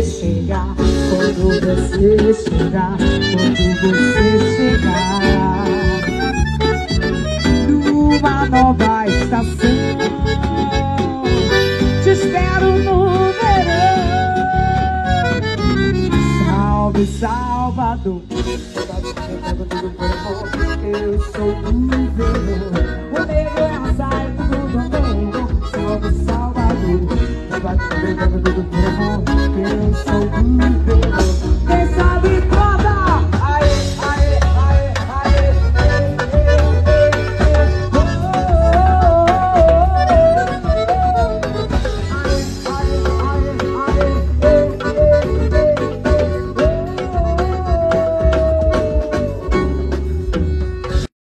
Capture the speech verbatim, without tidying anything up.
chegar, quando você chegar, quando você chegar numa nova estação, te espero no verão. Salve, Salvador, eu sou do verão.